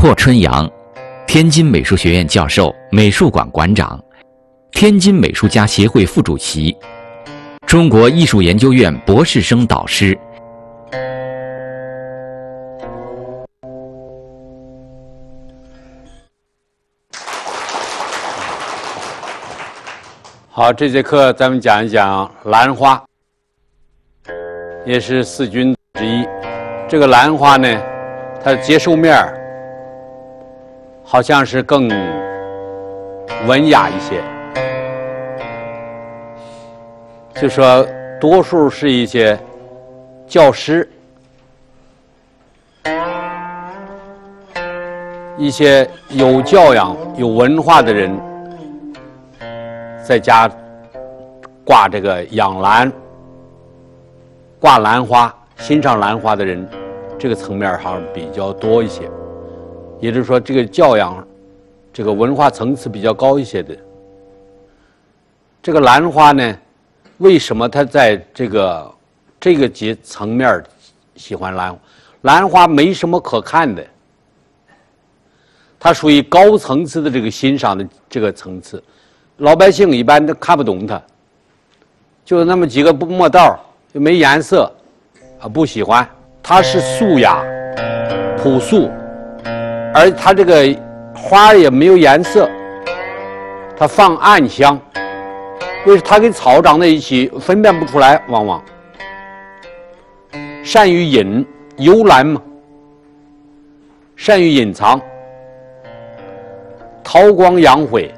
霍春阳，天津美术学院教授、美术馆馆长，天津美术家协会副主席，中国艺术研究院博士生导师。 好，这节课咱们讲一讲兰花，也是四君之一。这个兰花呢，它的接受面好像是更文雅一些，就说多数是一些教师，一些有教养、有文化的人，在家挂这个养兰、挂兰花、欣赏兰花的人，这个层面好像比较多一些。也就是说，这个教养、这个文化层次比较高一些的。这个兰花呢，为什么它在这个层面喜欢兰花？兰花没什么可看的，它属于高层次的这个欣赏的这个层次。老百姓一般都看不懂它，就那么几个墨道，就没颜色，不喜欢。它是素雅、朴素，而它这个花也没有颜色，它放暗香。为它跟草长在一起，分辨不出来，往往善于隐，幽兰嘛，善于隐藏，韬光养晦。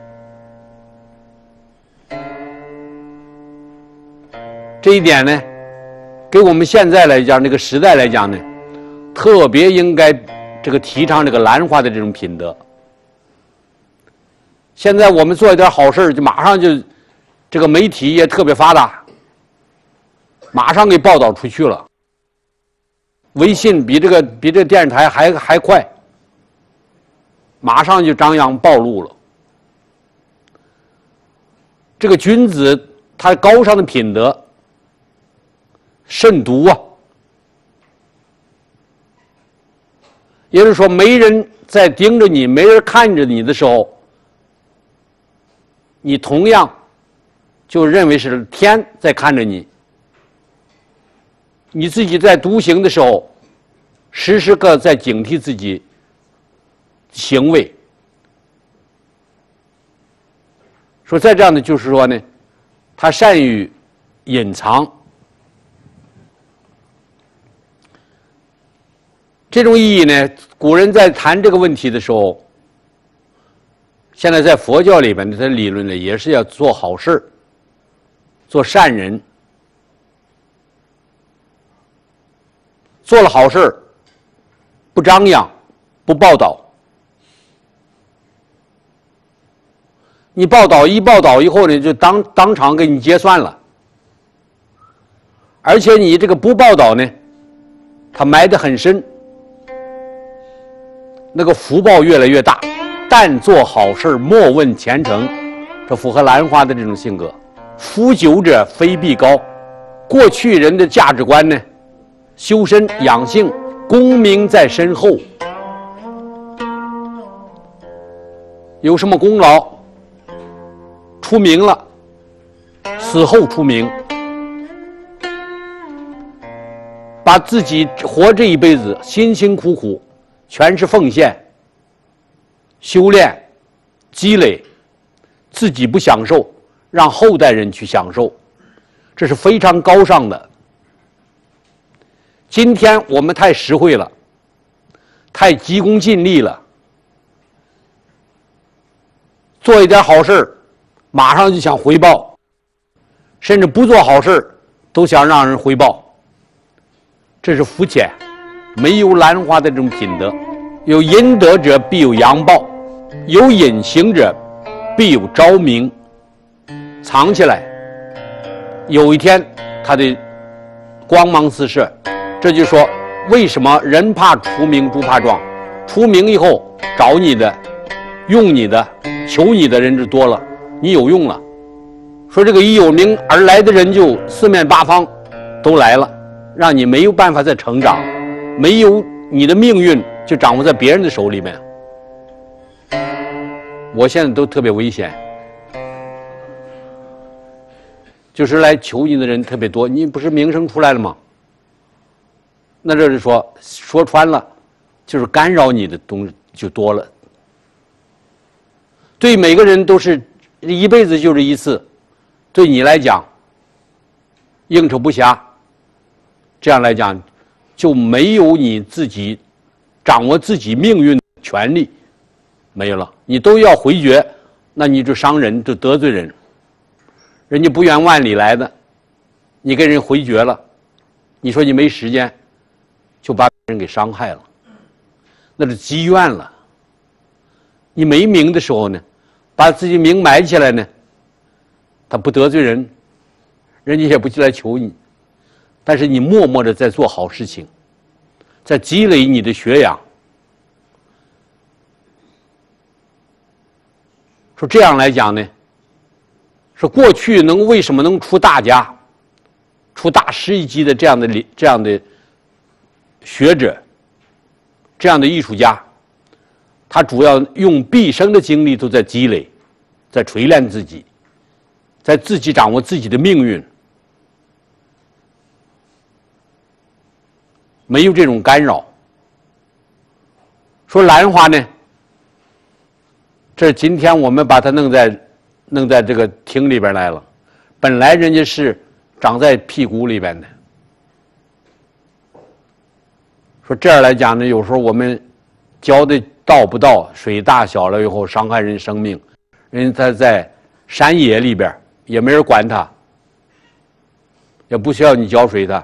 这一点呢，给我们现在来讲，这个时代来讲呢，特别应该这个提倡这个兰花的这种品德。现在我们做一点好事，就马上就这个媒体也特别发达，马上给报道出去了。微信比这个电视台还快，马上就张扬暴露了。这个君子他高尚的品德慎独啊，也就是说，没人在盯着你，没人看着你的时候，你同样就认为是天在看着你。你自己在独行的时候，时时刻在警惕自己行为。说再这样的就是说呢，他善于隐藏。这种意义呢，古人在谈这个问题的时候，现在在佛教里边的理论呢，也是要做好事，做善人。做了好事，不张扬，不报道。你报道以后呢，就当场给你结算了。而且你这个不报道呢，它埋得很深。那个福报越来越大，但做好事莫问前程，这符合兰花的这种性格。福久者非必高，过去人的价值观呢，修身养性，功名在身后。有什么功劳，出名了，死后出名，把自己活这一辈子辛辛苦苦全是奉献、修炼、积累，自己不享受，让后代人去享受，这是非常高尚的。今天我们太实惠了，太急功近利了，做一点好事马上就想回报，甚至不做好事都想让人回报，这是肤浅。没有兰花的这种品德。有阴德者必有阳报，有隐形者必有昭明。藏起来，有一天他的光芒四射。这就说为什么人怕出名猪怕壮，出名以后找你的、用你的、求你的人就多了，你有用了。说这个一有名而来的人就四面八方都来了，让你没有办法再成长，没有你的命运就掌握在别人的手里面。 我现在都特别危险，就是来求你的人特别多。你不是名声出来了吗？那这是说穿了，就是干扰你的东西就多了。对每个人都是一辈子就这一次，对你来讲应酬不暇，这样来讲就没有你自己掌握自己命运的权利，没有了。你都要回绝，那你就伤人，就得罪人。人家不远万里来的，你给人回绝了，你说你没时间，就把人给伤害了，那是积怨了。你没名的时候呢，把自己名埋起来呢，他不得罪人，人家也不来求你，但是你默默的在做好事情，在积累你的学养。说这样来讲呢，说过去为什么能出大家，出大师一级的这样的学者，这样的艺术家，他主要用毕生的精力都在积累，在锤炼自己，在自己掌握自己的命运，没有这种干扰。说兰花呢，这今天我们把它弄在这个厅里边来了，本来人家是长在屁股里边的。说这样来讲呢，有时候我们浇的到不到，水大小了以后伤害人生命，人家在山野里边也没人管他，也不需要你浇水他，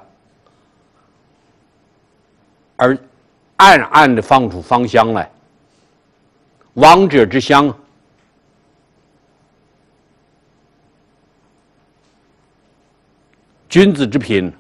而暗暗的放出芳香来，王者之香。君子之品。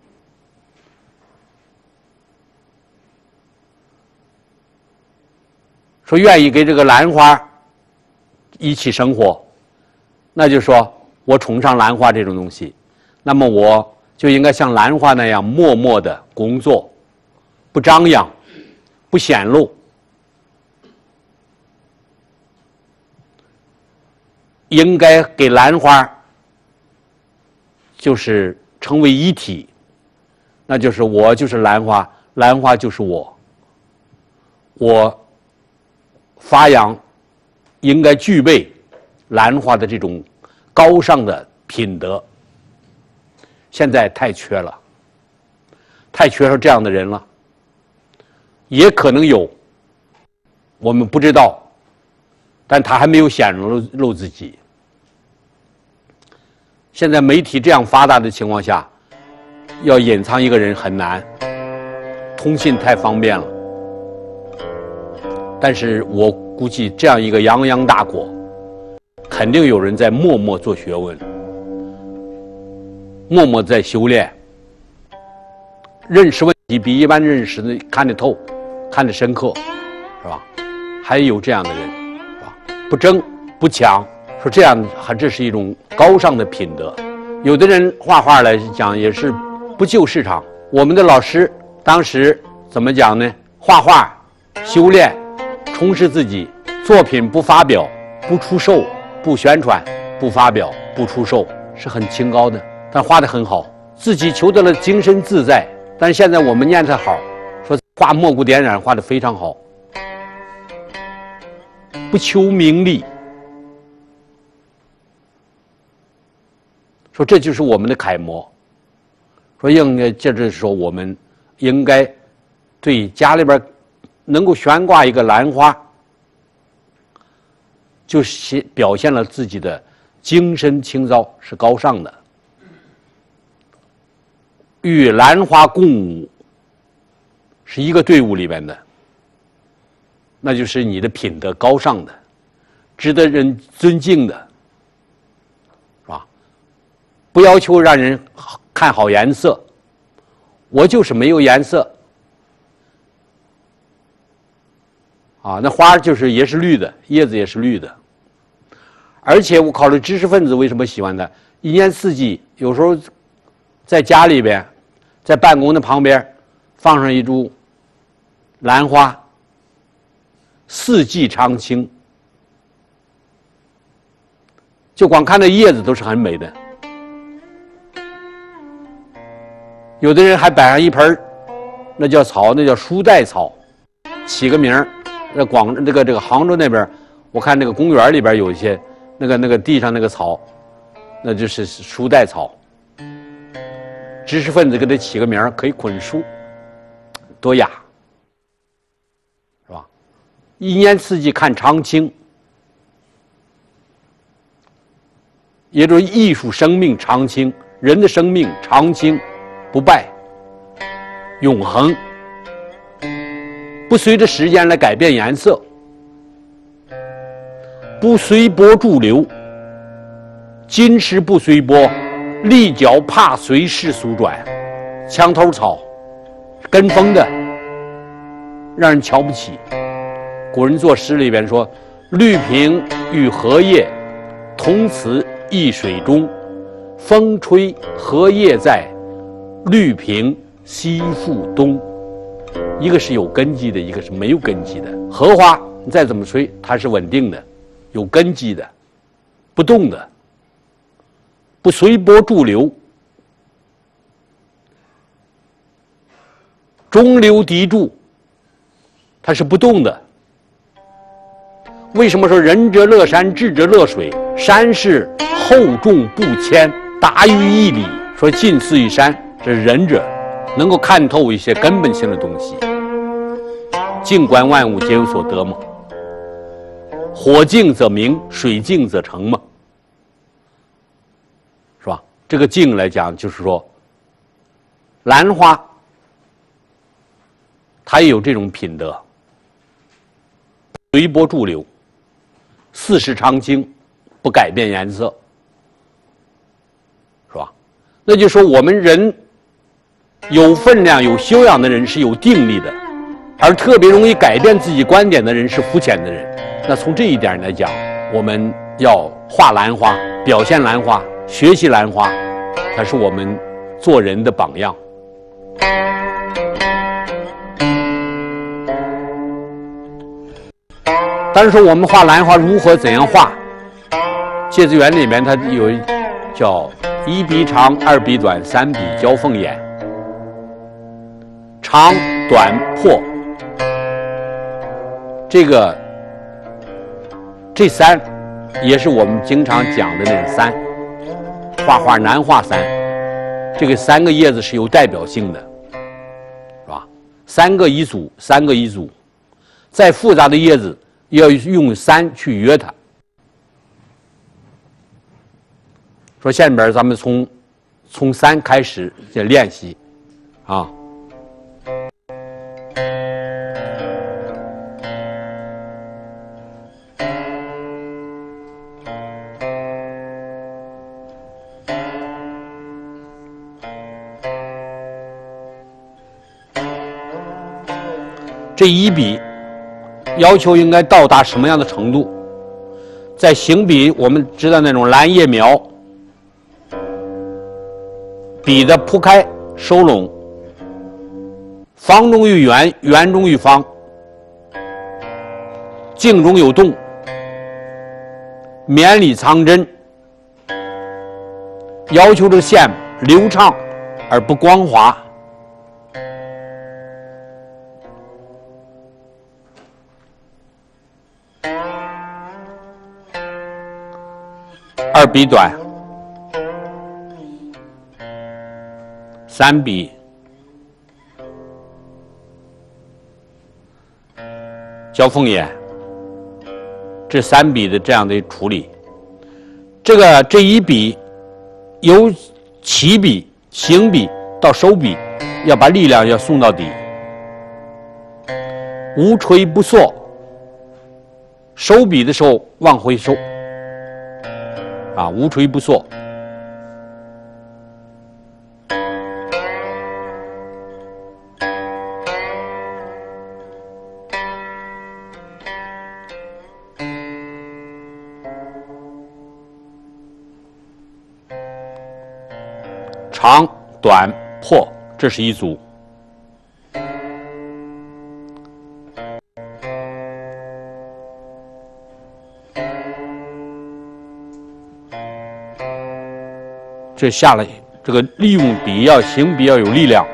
说愿意给这个兰花一起生活，那就说我崇尚兰花这种东西，那么我就应该像兰花那样默默的工作，不张扬，不显露，应该给兰花就是成为一体，那就是我就是兰花，兰花就是我发扬应该具备兰花的这种高尚的品德，现在太缺了，太缺少这样的人了。也可能有，我们不知道，但他还没有显露自己。现在媒体这样发达的情况下，要隐藏一个人很难，通信太方便了。但是我估计这样一个泱泱大国，肯定有人在默默做学问，默默在修炼，认识问题比一般认识的看得透，看得深刻，是吧？还有这样的人，是吧？不争不抢，说这样这是一种高尚的品德。有的人画画来讲也是不救市场。我们的老师当时怎么讲呢？画画，修炼，充实自己，作品不发表，不出售，不宣传，不发表，不出售，是很清高的。但画得很好，自己求得了精神自在。但是现在我们念他好，说画墨骨点染画得非常好，不求名利。说这就是我们的楷模。说应该接着说，我们应该对家里边能够悬挂一个兰花，就是表现了自己的精神清糟，是高尚的。与兰花共舞，是一个队伍里边的，那就是你的品德高尚的，值得人尊敬的，是吧？不要求让人看好颜色，我就是没有颜色啊，那花就是也是绿的，叶子也是绿的。而且我考虑知识分子为什么喜欢它，一年四季，有时候在家里边，在办公的旁边放上一株兰花，四季常青， 就光看那叶子都是很美的。有的人还摆上一盆那叫草，那叫书带草，起个名儿。这个杭州那边，我看那个公园里边有一些那个地上那个草，那就是书带草。知识分子给它起个名儿，可以捆书，多雅，是吧？一年四季看长青，也就是艺术生命长青，人的生命长青，不败，永恒，不随着时间来改变颜色，不随波逐流，今时不随波，立脚怕随世俗转，墙头草，跟风的，让人瞧不起。古人作诗里边说：“绿萍与荷叶，同此一水中。风吹荷叶在，绿萍西复东。”一个是有根基的，一个是没有根基的。荷花你再怎么吹，它是稳定的，有根基的，不动的，不随波逐流。中流砥柱，它是不动的。为什么说仁者乐山，智者乐水？山是厚重不谦，达于一理，说近似于山，这是仁者能够看透一些根本性的东西。静观万物皆有所得嘛，火静则明，水静则成嘛，是吧？这个静来讲，就是说兰花它也有这种品德，随波逐流，四时常青，不改变颜色，是吧？那就说我们人有分量、有修养的人是有定力的，而特别容易改变自己观点的人是肤浅的人。那从这一点来讲，我们要画兰花，表现兰花，学习兰花，它是我们做人的榜样。但是说我们画兰花如何怎样画？芥子园里面它有叫1笔长2笔短3笔交凤眼，长短破，这三也是我们经常讲的那个三，画画难画三，这个3个叶子是有代表性的，是吧？3个一组，3个一组，再复杂的叶子要用3去约它。说下面咱们从3开始练习啊。这1笔要求应该到达什么样的程度？在行笔，我们知道那种蓝叶描，笔的铺开收拢，方中于圆，圆中于方，静中有动，绵里藏针，要求这个线流畅而不光滑。2笔短，3笔交凤眼，这3笔的这样的处理，这1笔由起笔、行笔到收笔，要把力量要送到底，无垂不缩，收笔的时候往回收。无垂不缩，长短破，这是一组。 这下来这个利用比较行比较有力量。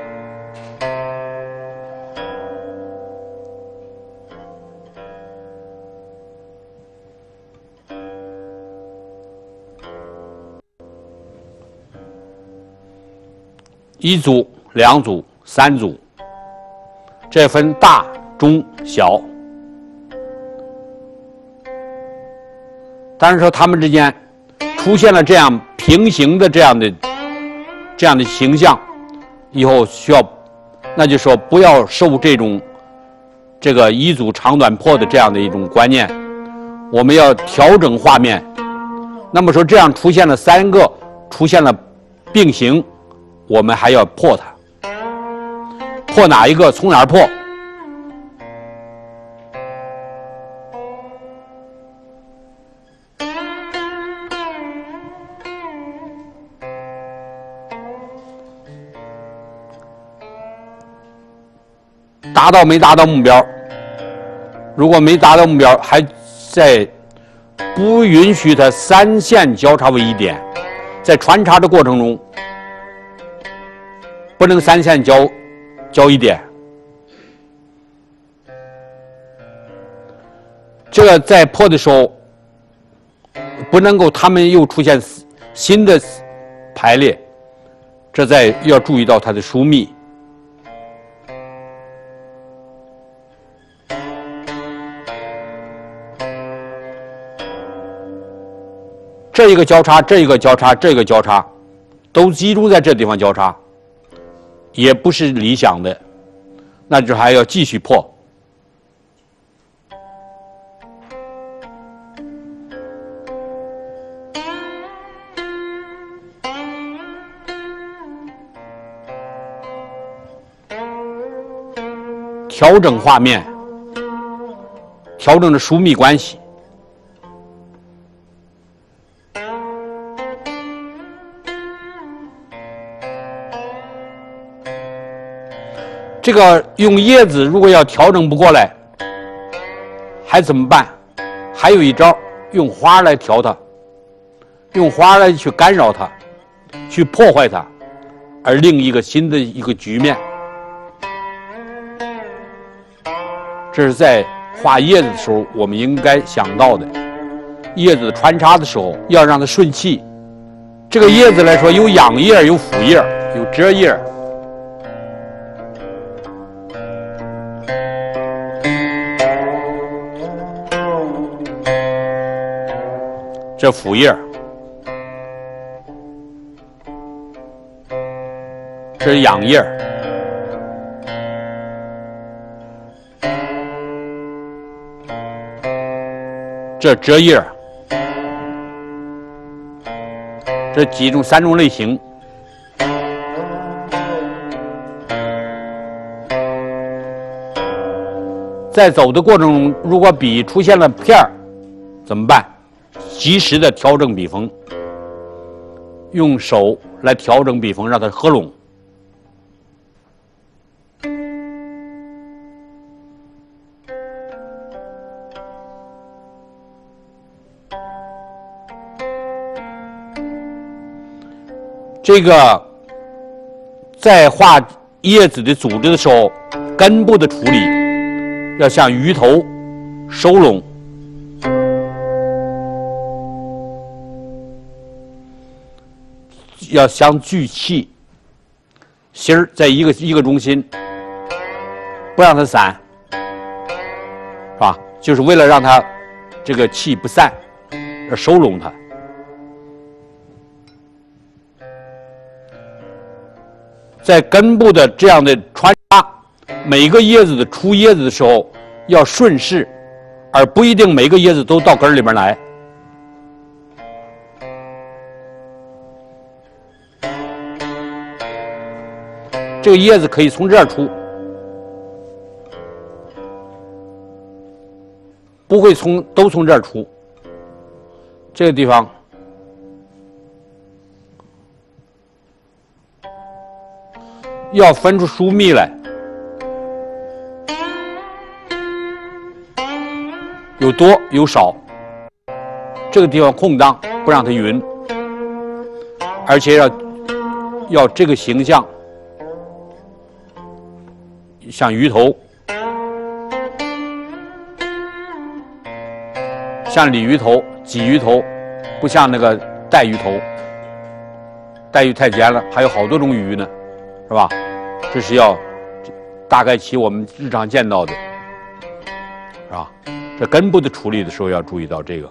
一组、两组、三组，这分大、中、小。但是说他们之间出现了这样平行的这样的形象，以后需要，那就说不要受这个一组长短破的这样的一种观念，我们要调整画面。那么说这样出现了3个，出现了并行，我们还要破它，破哪一个？从哪儿破？达到没达到目标？如果没达到目标，还在不允许它3线交叉为一点，在穿插的过程中不能3线交一点。这个在破的时候不能够它们又出现新的排列，这要注意到它的疏密。这一个交叉，这一个交叉，这个交叉，都集中在这地方交叉，也不是理想的，那就还要继续破。调整画面，调整的疏密关系。这个用叶子如果要调整不过来，还怎么办？还有一招，用花来调它，用花来去干扰它，去破坏它，而另一个新的一个局面。这是在画叶子的时候我们应该想到的。叶子穿插的时候要让它顺气。这个叶子来说，有仰叶，有俯叶，有折叶。这俯叶，这是仰叶，这折叶，这3种类型。在走的过程中，如果笔出现了片儿，怎么办？及时的调整笔锋，用手来调整笔锋，让它合拢。这个在画叶子的组织的时候，根部的处理要像鱼头收拢。要相聚气，心儿在一个中心，不让它散，是吧？就是为了让它这个气不散，而收拢它。在根部的这样的穿插，每个叶子的出叶子的时候要顺势，而不一定每个叶子都到根儿里面来。这个叶子可以从这儿出，不会都从这儿出。这个地方要分出疏密来，有多有少。这个地方空档不让它匀，而且要要这个形象，像鱼头，像鲤鱼头、鲫鱼头，不像那个带鱼头。带鱼太尖了，还有好多种鱼呢，是吧？这是要大概起我们日常见到的，是吧？这根部的处理的时候要注意到这个。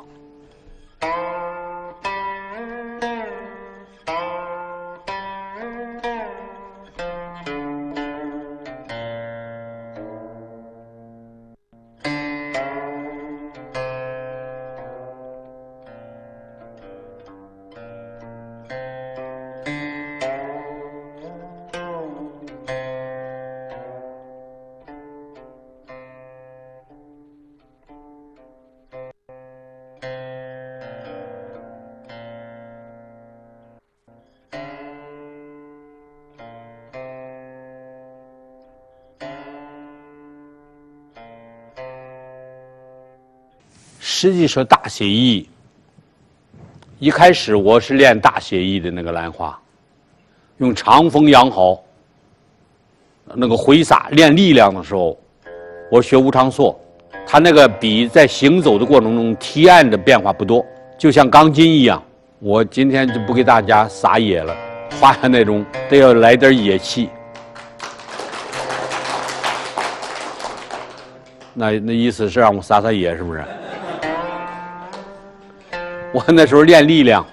实际说大写意，一开始我是练大写意的那个兰花，用长锋扬毫，那个挥洒练力量的时候，我学吴长硕，他那个笔在行走的过程中提按的变化不多，就像钢筋一样。我今天就不给大家撒野了，画下那种得要来点野气。那意思是让我撒野，是不是？我那时候练力量，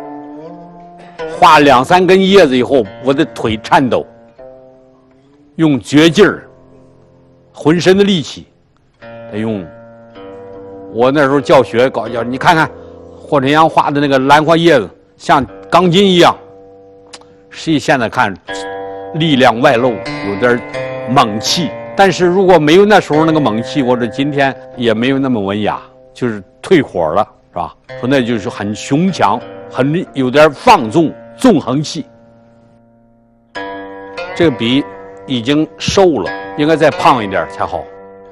画2、3根叶子以后，我的腿颤抖，用绝劲儿，浑身的力气，得用。我那时候教学搞教，你看看霍晨阳画的那个兰花叶子，像钢筋一样。实际现在看，力量外露，有点猛气。但是如果没有那时候那个猛气，我这今天也没有那么文雅，就是退火了。是吧？说那就是很雄强，很有点放纵、纵横气。这个笔已经瘦了，应该再胖一点才好。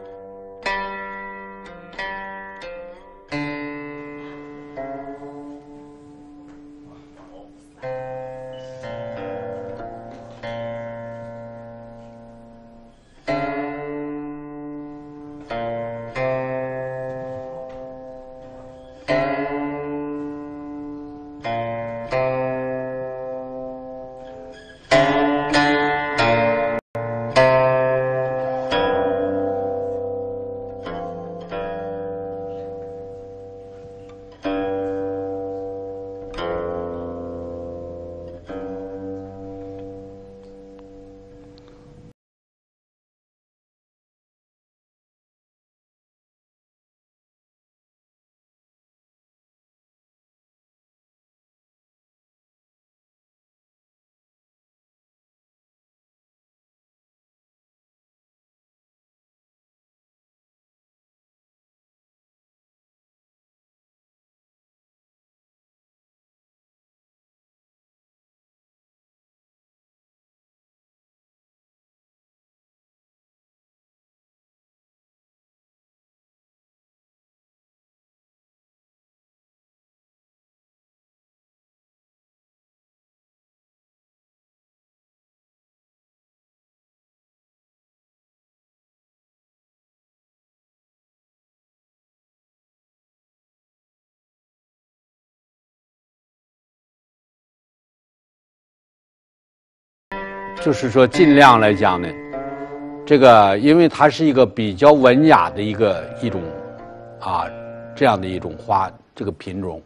就是说，尽量来讲呢，这个因为它是一个比较文雅的一种这样的一种花，这个品种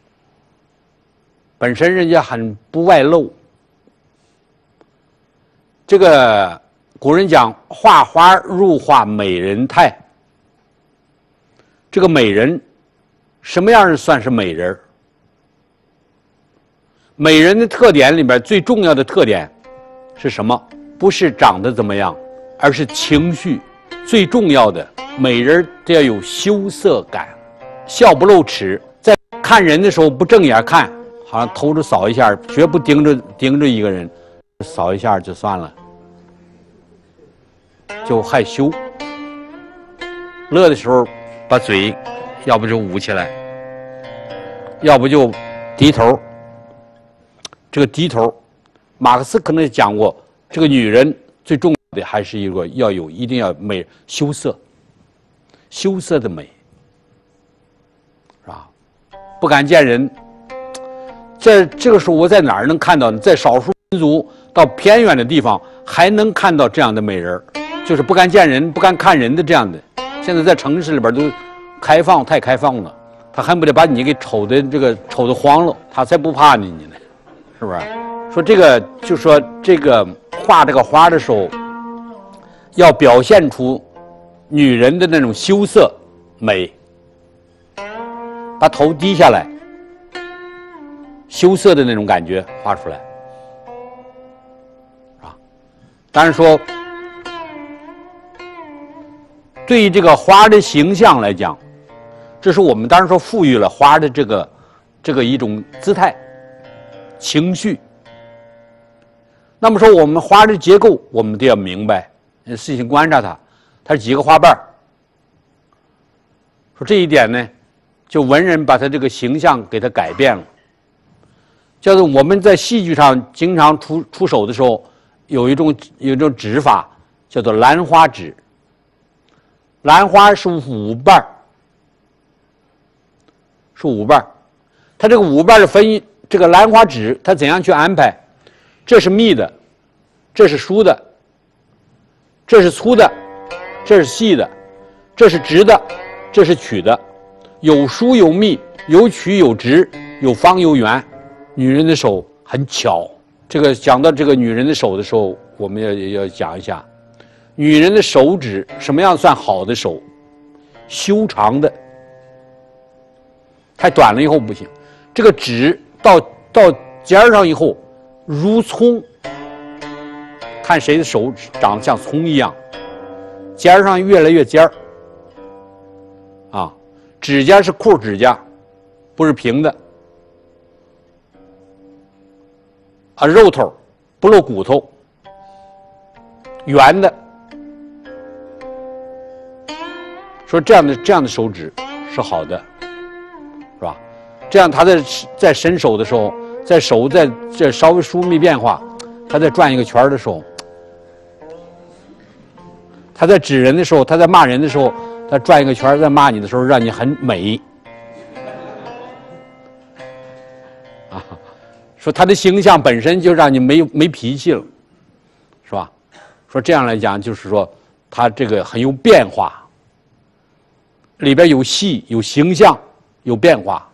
本身人家很不外露。这个古人讲画花入画美人态，这个美人什么样算是美人？美人的特点里边最重要的特点是什么？不是长得怎么样，而是情绪。最重要的，美人得要有羞涩感，笑不露齿，在看人的时候不正眼看，好像偷着扫一下，绝不盯着一个人，扫一下就算了，就害羞。乐的时候把嘴要不就捂起来，要不就低头。这个低头马克思可能讲过，这个女人最重要的还是一定要美，羞涩，羞涩的美，是吧？不敢见人。在这个时候，我在哪儿能看到呢？在少数民族到偏远的地方，还能看到这样的美人，就是不敢见人、不敢看人的这样的。现在在城市里边都开放，太开放了，他恨不得把你给瞅得慌了，他才不怕你呢，是不是？说这个就说这个画这个花的时候，要表现出女人的那种羞涩美，把头低下来，羞涩的那种感觉画出来，啊，当然说，对于这个花的形象来讲，这是我们当然说赋予了花的这个一种姿态、情绪。那么说，我们花的结构，我们都要明白，细心观察它，它是几个花瓣。说这一点呢，就文人把他这个形象给它改变了。叫做我们在戏剧上经常出手的时候，有一种指法叫做兰花指。兰花是5瓣，是5瓣。它这个5瓣的分，这个兰花指它怎样去安排？这是密的，这是疏的，这是粗的，这是细的，这是直的，这是曲的，有疏有密，有曲有直，有方有圆。女人的手很巧，这个讲到这个女人的手的时候，我们要讲一下，女人的手指什么样算好的手？修长的，太短了以后不行。这个指到尖上以后，如葱，看谁的手长得像葱一样，尖上越来越尖儿，啊，指甲是裤指甲，不是平的，啊，肉头不露骨头，圆的。说这样的手指是好的，是吧？这样他在伸手的时候，在手在这稍微疏密变化，他在转一个圈的时候，他在指人的时候，他在骂人的时候，他转一个圈，在骂你的时候，让你很美。啊，说他的形象本身就让你没脾气了，是吧？说这样来讲，就是说他这个很有变化，里边有戏、有形象、有变化。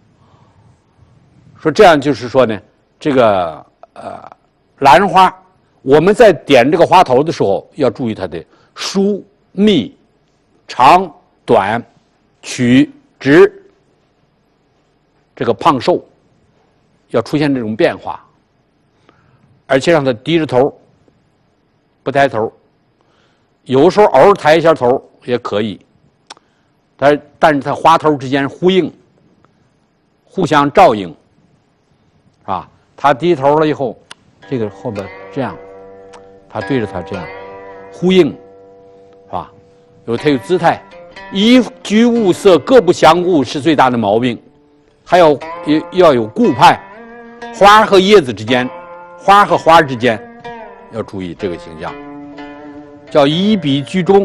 说这样就是说呢，这个兰花，我们在点这个花头的时候，要注意它的疏密、长短、曲直，这个胖瘦要出现这种变化，而且让它低着头，不抬头，有时候偶尔抬一下头也可以，但是它花头之间呼应，互相照应。啊，他低头了以后，这个后边这样，他对着他这样呼应，是吧？他有姿态，衣居物色各不相顾是最大的毛病，还要有顾盼，花和叶子之间，花和花之间要注意这个形象，叫以笔居中。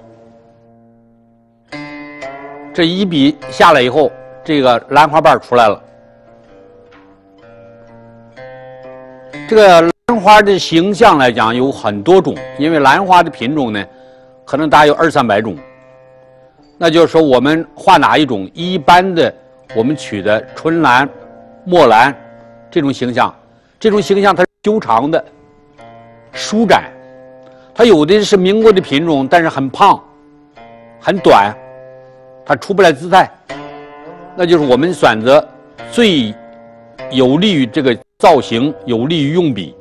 这一笔下来以后，这个兰花瓣出来了。这个兰花的形象来讲有很多种，因为兰花的品种呢，可能大约200-300种。那就是说，我们画哪一种？一般的我们取的春兰、墨兰这种形象，这种形象它是修长的、舒展。它有的是民国的品种，但是很胖、很短，它出不来姿态。那就是我们选择最有利于这个造型，有利于用笔，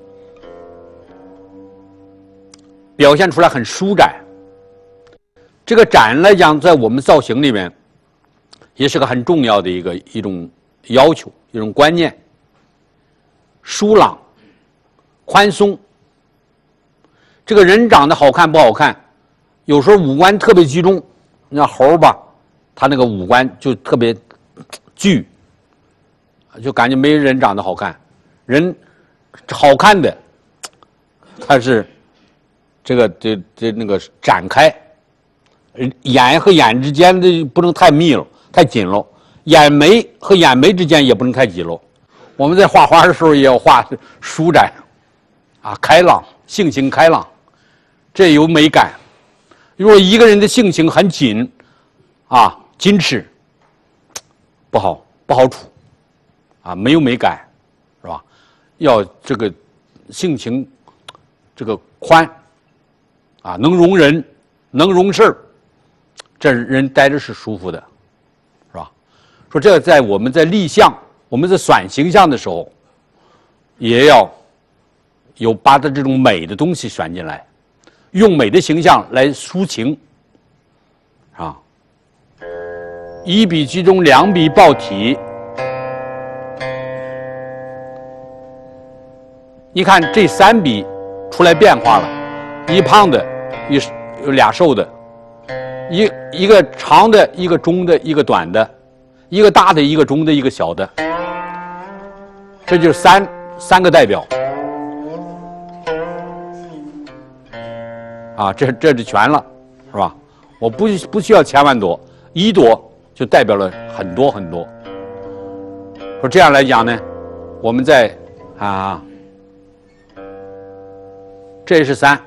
表现出来很舒展。这个展来讲，在我们造型里面，也是个很重要的一种要求，一种观念。疏朗、宽松。这个人长得好看不好看，有时候五官特别集中，你像猴吧，他那个五官就特别聚，就感觉没人长得好看。人好看的，它是那个展开，眼和眼之间的不能太密了，太紧了，眼眉和眼眉之间也不能太紧了。我们在画画的时候也要画舒展，啊，开朗，性情开朗，这有美感。如果一个人的性情很紧，啊，矜持，不好处，啊，没有美感，是吧？要这个性情这个宽，啊，能容人，能容事儿，这人待着是舒服的，是吧？说这个在我们在立项，我们在选形象的时候，也要有把它这种美的东西选进来，用美的形象来抒情，啊，一笔居中，两笔抱体。你看这3笔出来变化了，一胖的，有俩瘦的，一个长的，一个中的，一个短的，一个大的，一个中的，一个小的，这就是三个代表。啊，这就全了，是吧？我不需要1000万朵，1朵就代表了很多很多。说这样来讲呢，我们在这是3，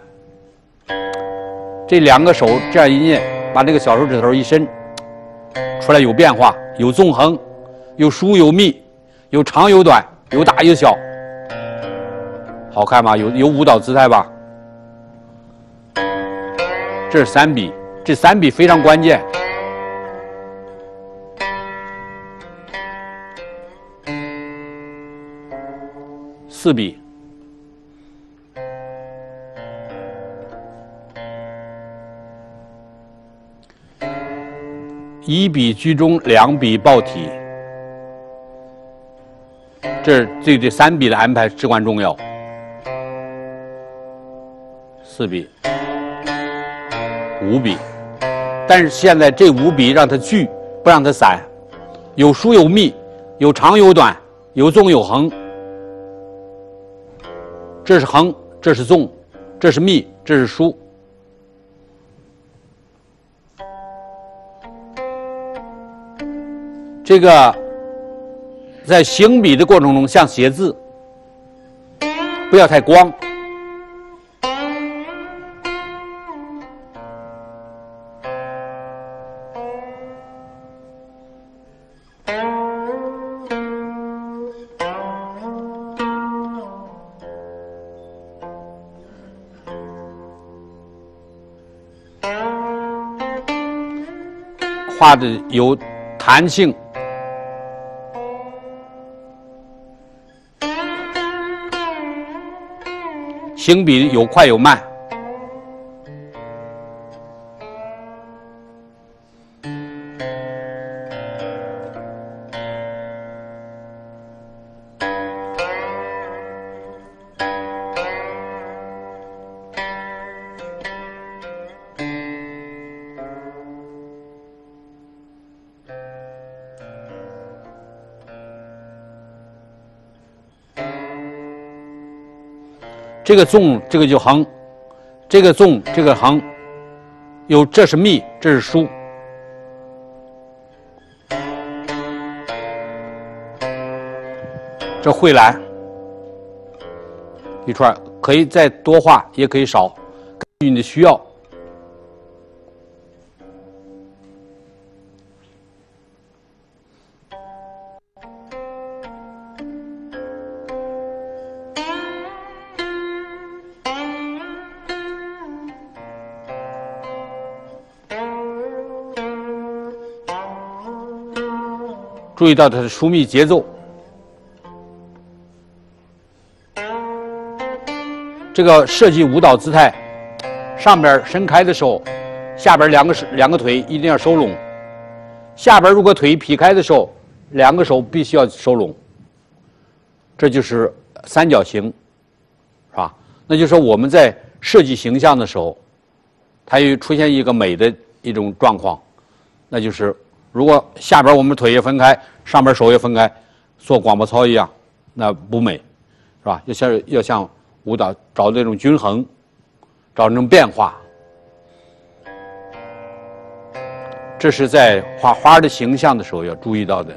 这2个手这样一捏，把这个小手指头一伸，出来有变化，有纵横，有疏有密，有长有短，有大有小，好看吗？有舞蹈姿态吧？这是3笔，这3笔非常关键。4笔，一笔居中，两笔抱体。这3笔的安排至关重要。4笔。5笔，但是现在这5笔让它聚，不让它散，有疏有密，有长有短，有纵有横。这是横，这是纵，这是密，这是疏。这个在行笔的过程中，像写字，不要太光。画的有弹性，行笔有快有慢，这个纵，这个就横，这个纵，这个横，有这是密，这是疏。这蕙兰一串，可以再多画，也可以少，根据你的需要。注意到它的疏密节奏。这个设计舞蹈姿态，上边伸开的时候，下边两个腿一定要收拢；下边如果腿劈开的时候，两个手必须要收拢。这就是三角形，是吧？那就是说我们在设计形象的时候，它又出现一个美的一种状况，那就是如果下边我们腿也分开，上边手也分开，做广播操一样，那不美。 是吧？要像舞蹈找这种均衡，找这种变化。这是在画花的形象的时候要注意到的。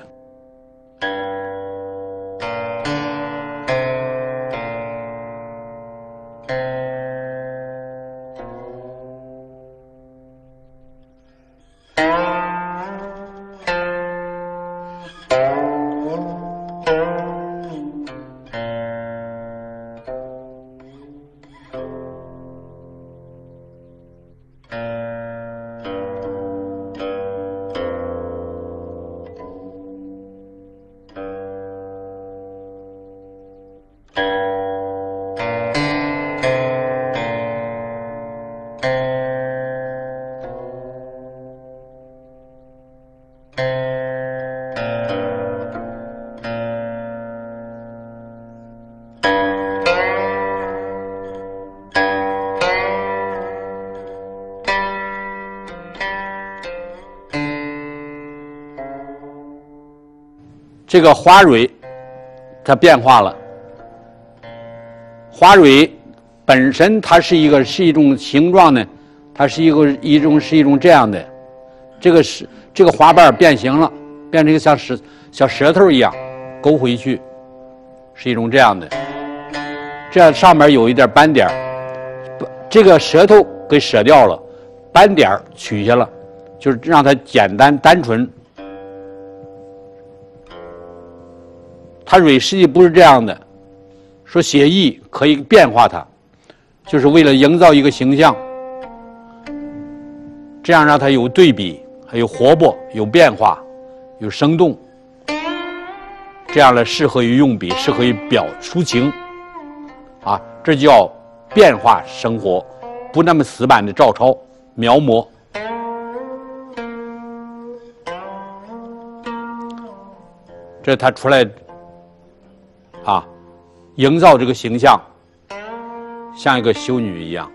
这个花蕊它变化了，花蕊本身它是一种形状呢，它是一种这样的，这个花瓣变形了，变成一个像小舌头一样勾回去，是一种这样的，这样上面有一点斑点，这个舌头给舍掉了，斑点取下了，就是让它简单单纯。它蕊实际不是这样的，说写意可以变化它，就是为了营造一个形象，这样让它有对比，还有活泼，有变化，有生动，这样呢适合于用笔，适合于抒情，啊，这叫变化生活，不那么死板的照抄描摹。这它出来。啊，营造这个形象，像一个修女一样。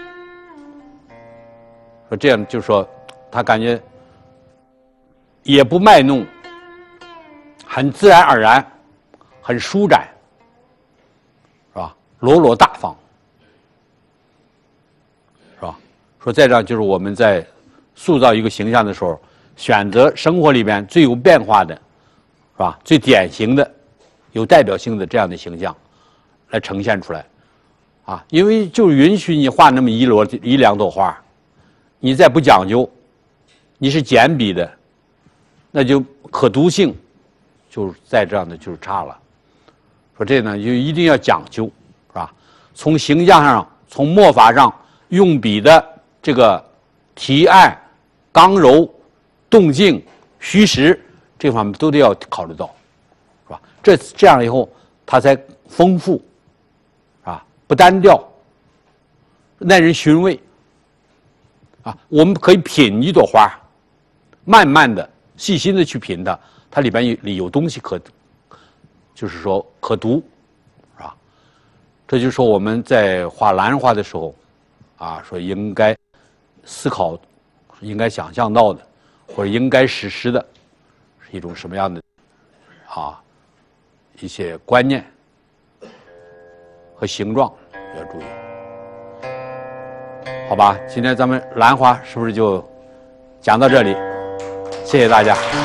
说这样就是说，他感觉也不卖弄，很自然而然，很舒展，是吧？落落大方，是吧？说再这样就是我们在塑造一个形象的时候，选择生活里边最有变化的，是吧？最典型的。有代表性的这样的形象来呈现出来，啊，因为就允许你画那么一两朵花，你再不讲究，你是简笔的，那就可读性就在这样的就是差了。说这呢就一定要讲究，是吧？从形象上，从墨法上，用笔的这个提按、刚柔、动静、虚实这方面都得要考虑到。这样以后，它才丰富，啊，不单调，耐人寻味，啊，我们可以品一朵花，慢慢的、细心的去品它，它里边有东西就是说可读，是吧？这就是说我们在画兰花的时候，啊，说应该思考，应该想象到的，或者应该实施的，是一种什么样的，啊？一些观念和形状要注意，好吧？今天咱们兰花是不是就讲到这里？谢谢大家。